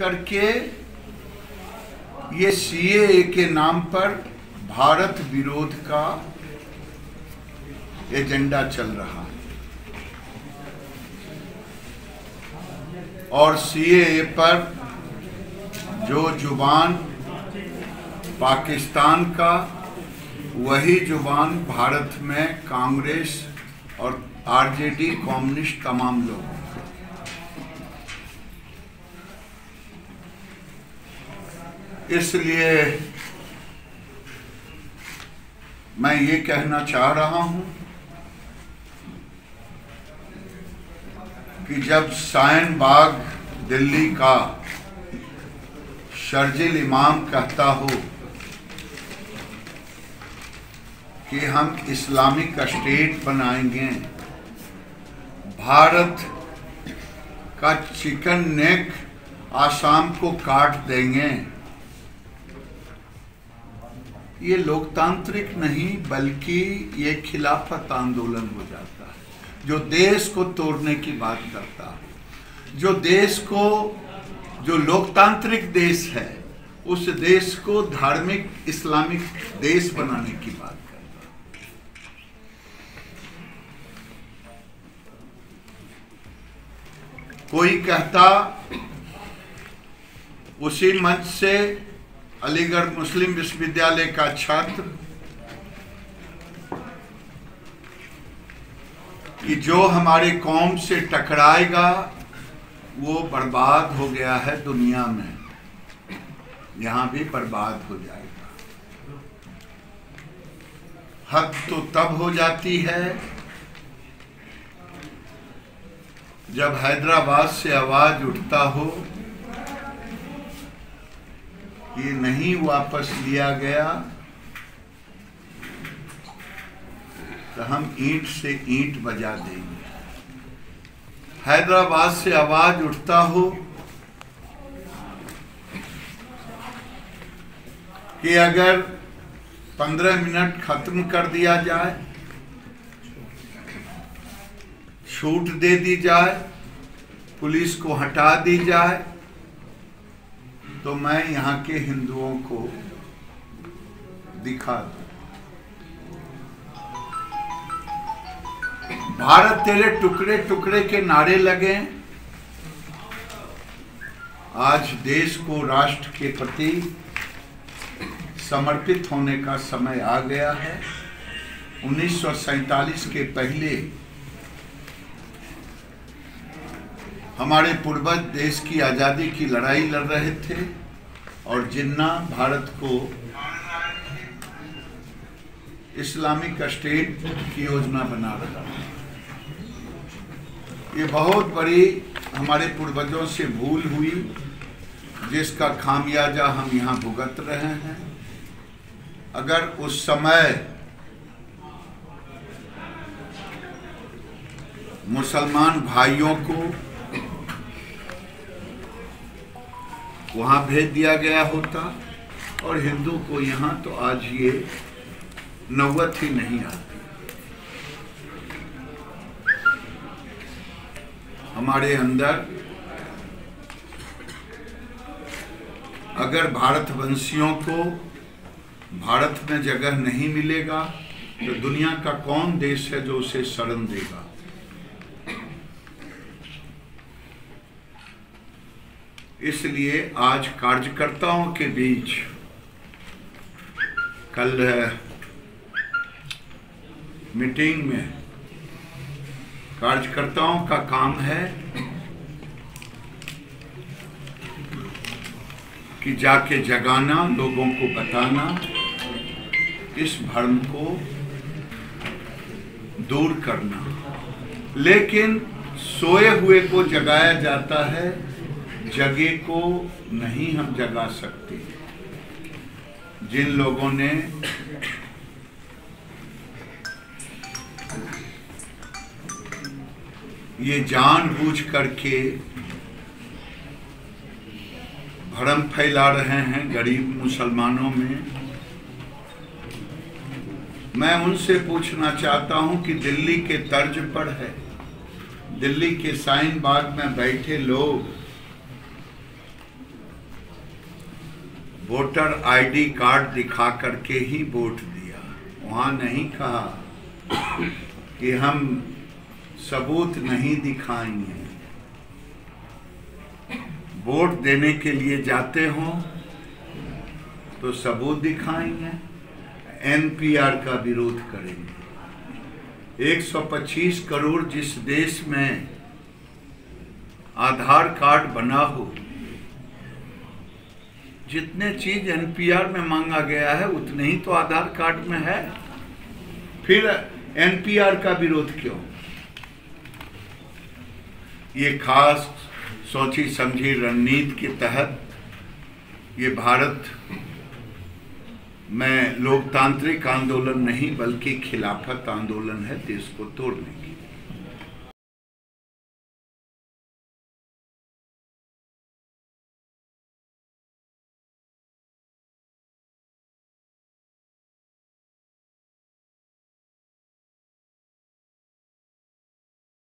करके ये सीएए के नाम पर भारत विरोध का एजेंडा चल रहा है। और सीएए पर जो जुबान पाकिस्तान का, वही जुबान भारत में कांग्रेस और आरजेडी कम्युनिस्ट तमाम लोग। इसलिए मैं ये कहना चाह रहा हूं कि जब शाहीन बाग दिल्ली का शर्जील इमाम कहता हो कि हम इस्लामिक स्टेट बनाएंगे, भारत का चिकन नेक आसाम को काट देंगे, ये लोकतांत्रिक नहीं बल्कि ये खिलाफत आंदोलन हो जाता है। जो देश को तोड़ने की बात करता है, जो देश को, जो लोकतांत्रिक देश है, उस देश को धार्मिक इस्लामिक देश बनाने की बात करता है। कोई कहता उसी मंच से अलीगढ़ मुस्लिम विश्वविद्यालय का छात्र कि जो हमारे कौम से टकराएगा वो बर्बाद हो गया है दुनिया में, यहां भी बर्बाद हो जाएगा। हद तो तब हो जाती है जब हैदराबाद से आवाज उठता हो ये नहीं वापस लिया गया तो हम ईंट से ईंट बजा देंगे। हैदराबाद से आवाज उठता हो कि अगर 15 मिनट खत्म कर दिया जाए, छूट दे दी जाए, पुलिस को हटा दी जाए, तो मैं यहाँ के हिंदुओं को दिखा दूं भारत तेरे टुकड़े टुकड़े के नारे लगे। आज देश को राष्ट्र के प्रति समर्पित होने का समय आ गया है। 1947 के पहले हमारे पूर्वज देश की आज़ादी की लड़ाई लड़ रहे थे और जिन्ना भारत को इस्लामिक स्टेट की योजना बना रहा है। ये बहुत बड़ी हमारे पूर्वजों से भूल हुई जिसका खामियाजा हम यहाँ भुगत रहे हैं। अगर उस समय मुसलमान भाइयों को वहां भेज दिया गया होता और हिंदू को यहाँ, तो आज ये नौबत ही नहीं आती। हमारे अंदर अगर भारतवंशियों को भारत में जगह नहीं मिलेगा तो दुनिया का कौन देश है जो उसे शरण देगा। इसलिए आज कार्यकर्ताओं के बीच, कल मीटिंग में कार्यकर्ताओं का काम है कि जाके जगाना, लोगों को बताना, इस भ्रम को दूर करना। लेकिन सोए हुए को जगाया जाता है, जगे को नहीं हम जगा सकते। जिन लोगों ने ये जानबूझ करके भ्रम फैला रहे हैं गरीब मुसलमानों में, मैं उनसे पूछना चाहता हूं कि दिल्ली के तर्ज पर है, दिल्ली के शाहीन बाग में बैठे लोग वोटर आईडी कार्ड दिखा करके ही वोट दिया। वहाँ नहीं कहा कि हम सबूत नहीं दिखाएंगे। वोट देने के लिए जाते हो तो सबूत दिखाएंगे, एनपीआर का विरोध करेंगे। 125 करोड़ जिस देश में आधार कार्ड बना हो, जितने चीज एनपीआर में मांगा गया है उतने ही तो आधार कार्ड में है, फिर एनपीआर का विरोध क्यों? ये खास सोची समझी रणनीति के तहत ये भारत में लोकतांत्रिक आंदोलन नहीं बल्कि खिलाफत आंदोलन है, देश को तोड़ने की।